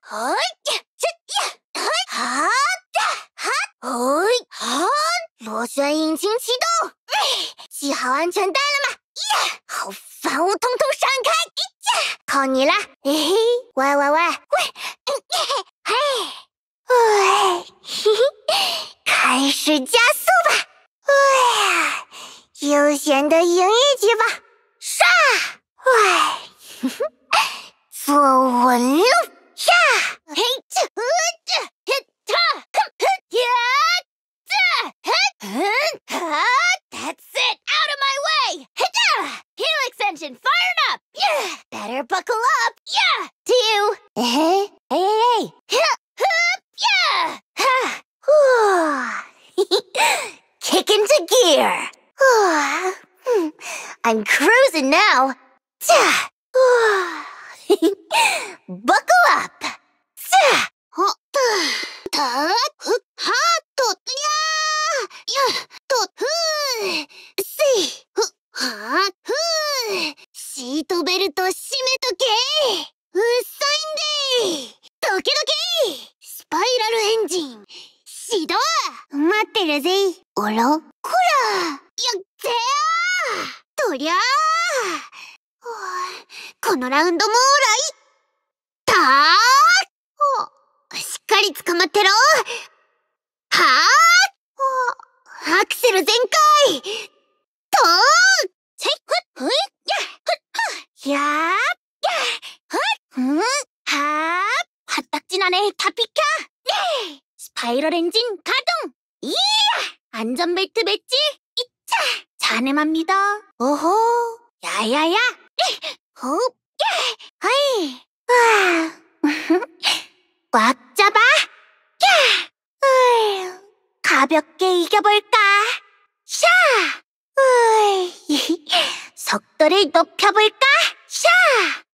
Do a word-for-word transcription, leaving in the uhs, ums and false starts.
헛, 야, 헛, 헛, 헛, 헛, 헛，螺旋引擎启动，系好安全带了吗？呀，好烦，我统统闪开！呀，靠你了！嘿嘿，喂喂喂喂，嘿，哎，嘿嘿，开始加速吧！哎呀，悠闲的赢一局吧！杀！哎，哼哼，坐稳路呀！嘿，这，呃，这，嘿，他，哼哼，呀，这，嘿，哼，哈 ，That's it! Out of my way! Hada! Helix engine fired up! Yeah! Better buckle up! Yeah! Two! Hey, hey, hey! Hup, hup, yeah! Ha! Kick into gear! I'm cruising now! Buckle up! Ha! To, ya! To, si! Ha! シートベルト締めとけ！うっさいんで！ドキドキ！スパイラルエンジン始動！待ってるぜ！あら？こら！やってやー！とりゃー！このラウンドもオーライ！たー！しっかり捕まってろ！はー！アクセル全開！とー！せいふっふいややーやふっんはー화딱지나네 타피카 네 스파이럴 엔진 가동 이야 안전벨트 맸지 이차 자네만 믿어 오호 야야야 호흡 야 하이 꽉 잡아 야 으이, 가볍게 이겨볼까 샤 으이, 속도를 높여볼까 샤